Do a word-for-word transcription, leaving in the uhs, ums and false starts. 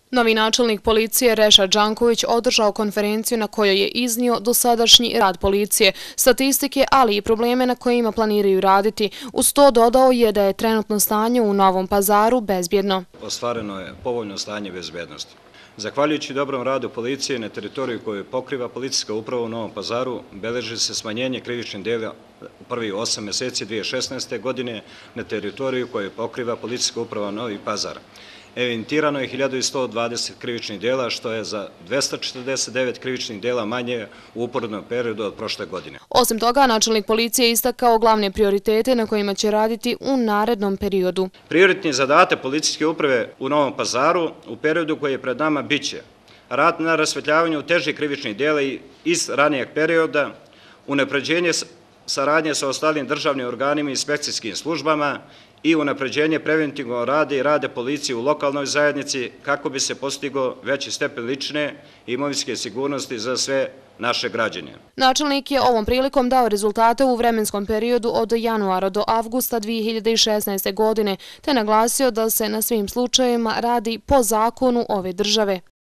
Novi načelnik policije Rešad Đanković održao konferenciju na kojoj je iznio dosadašnji rad policije, statistike, ali i probleme na kojima planiraju raditi. Uz to dodao je da je trenutno stanje u Novom Pazaru bezbjedno. Ostvareno je povoljno stanje bezbjednosti. Zahvaljujući dobrom radu policije na teritoriju koju pokriva policijska uprava u Novom Pazaru, beleži se smanjenje krivičnih dela u prvih osam meseci dvije hiljade šesnaeste. godine na teritoriju koju pokriva policijska uprava Novi Pazar. Evidentirano je hiljadu sto dvadeset krivičnih dela, što je za dvesta četrdeset devet krivičnih dela manje u uporednom periodu od prošle godine. Osim toga, načelnik policije je istakao glavne prioritete na kojima će raditi u narednom periodu. Prioritni zadatak policijske uprave u Novom Pazaru u periodu koji je pred nama biće rad na rasvetljavanju težih krivičnih dela iz ranijeg perioda, unapređenje saradnje sa ostalim državnim organima i inspekcijskim službama i unapređenje preventivnog rada i rade policije u lokalnoj zajednici kako bi se postigao veći stepen lične i imovinske sigurnosti za sve naše građane. Načelnik je ovom prilikom dao rezultate u vremenskom periodu od januara do avgusta dvije hiljade šesnaeste. godine, te naglasio da se na svim slučajevima radi po zakonu ove države.